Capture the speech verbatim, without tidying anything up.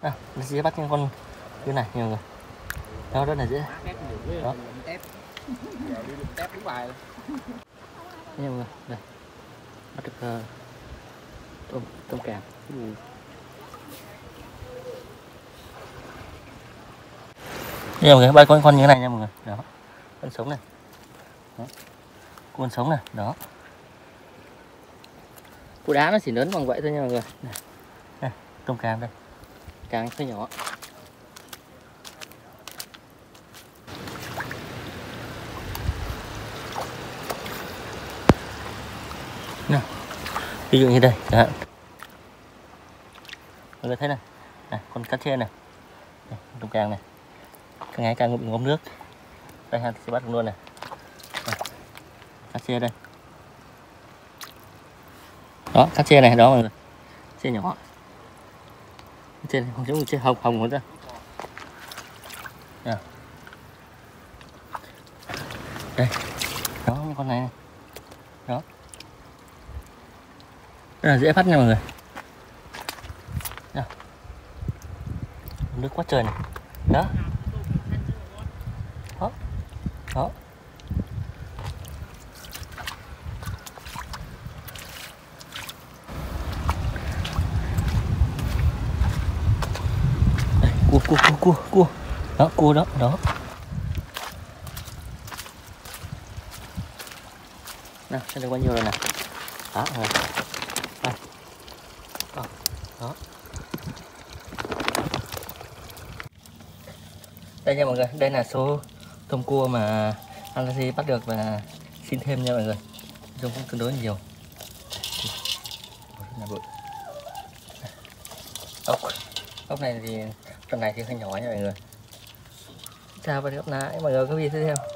À, dễ bắt những con như này nhiều người. Đó rất là dễ. Đó. Nhiều người, đây. Bắt được uh, tôm tôm càng. Ừ. Đây mọi người, bay con con như thế này nha mọi người. Đó. Con sống này. Đó. Con sống này, đó. Cú đá nó chỉ lớn bằng vậy thôi nha mọi người. Này. Đây, tôm càng đây. Càng hơi nhỏ. Nào. Ví dụ như đây, chẳng hạn. Mọi người thấy này. Này, con cá chê này. Đây, tôm càng này. Cái ngay càng bị ngấm nước. Đây ha, thì sẽ bắt được luôn này. Đây. Cá chê đây. Đó, cá chê này đó mọi người. Chê nhỏ. Chê này không giống chê hồng hồng nữa ra. À. Đây. Đó, con này. Đó. Rất là dễ bắt nha mọi người. Đó. Nước quá trời này. Đó. Đó. Đó. Đây, cua cua cua cua cua. Đó, cua đó, đó. Nào, xem được bao nhiêu rồi nè. Đó, rồi. Đây. Đó. Đó. Đây nha mọi người, đây là số tôm cua mà Alexi bắt được và xin thêm nha mọi người. Dùng cũng tương đối nhiều. Là bự. Ốc. Ốc này thì phần này thì hơi nhỏ nha mọi người. Chào và hẹn gặp lại mọi người các video tiếp theo.